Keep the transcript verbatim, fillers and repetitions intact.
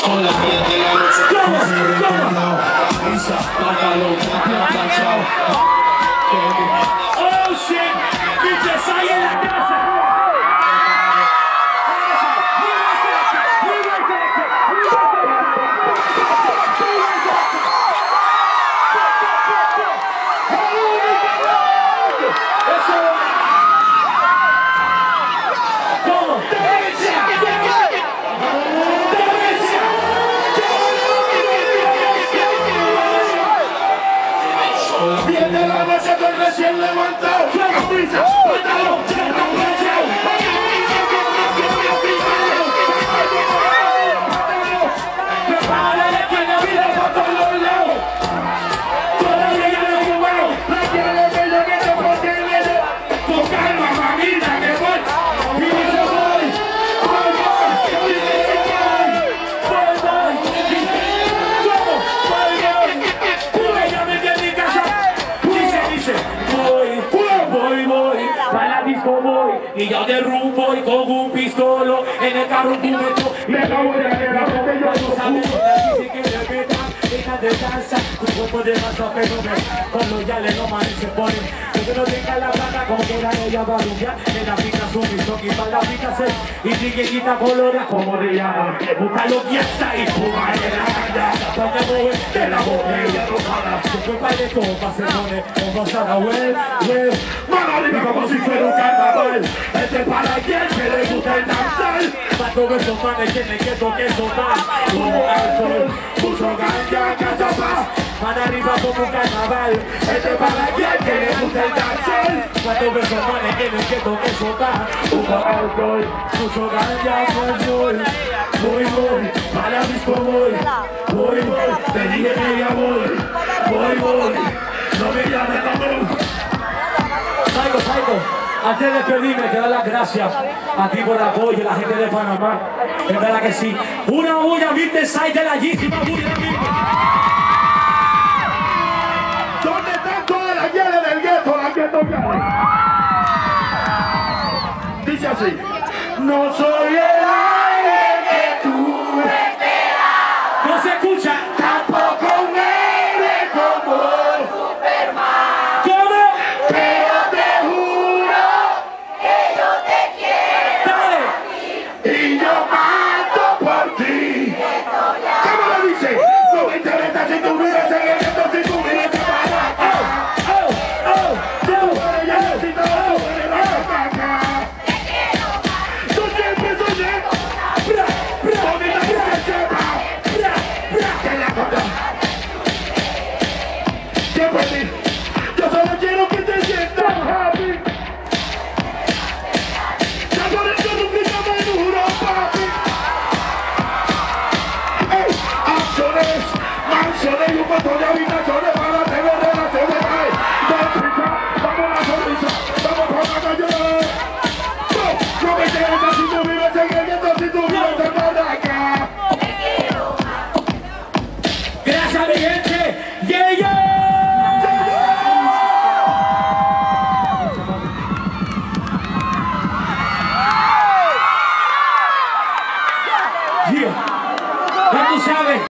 Son las diez de la noche. ¿Cómo? ¿Cómo? Camisa, pantalón, campeón planchado. Oh shit, bitches ahí en la casa. Viene la noche, estoy recién levantado. Camisa, pantalón, campeón planchado. Prepárate que la vida va por los lados. Todavía ya no he fumado. No quiero que yo quiero porque me dé. Con calma, mamita, que voy. Y yo voy. Voy, voy. Voy, voy. ¿Cómo? Voy, voy. Tú ella me tiene en mi casa. Dice, dice. Voy, voy, voy. Para la disco voy. Y yo de rumbo y con un pistolo. En el carro tú meto. Me acabo de quedar porque yo no sabía. Dice que le metan. Deja de danza. Tu cuerpo de masa fenómeno. Con los yales no manes se ponen. Que no tenga la plata como que era ella va a rumbear. En la pica su miso y para la pica se. Y sigue quita colores como de llama. Busca lo que está y fuma en la caña. Para mover de la botella rosada. Tu cuerpo de copa se pone como sana, well, well. Mano arriba como si fuera un carnaval. Este para quien se le gusta el danzar. Para todos esos manes tienen que toque total. Como alcohol, mucho ganja, casa paz. Mano arriba como un carnaval. Este para quien se le gusta el danzar. Para todos esos manes tienen que toque total. Como alcohol, mucho ganja, pues voy. Voy, voy, para la disco voy. Voy, voy, te dije que ya voy. Voy, voy, no me llames amor. Saigo, Saigo, antes de despedirme, te doy las gracias a ti por el apoyo, la gente de Panamá. Es verdad que sí. Una bulla, viste, Sai de la Yeezy, bulla, ¿Dónde están todas las guiales del gueto? Las gueto guiales. Dice así. No soy el aire que tú esperas. no se escucha. Tampoco un héroe como Superman. ¿Cómo? Pero te juro Dale. y yo mato por ti. ¿Cómo lo dice? No me interesa si tu vida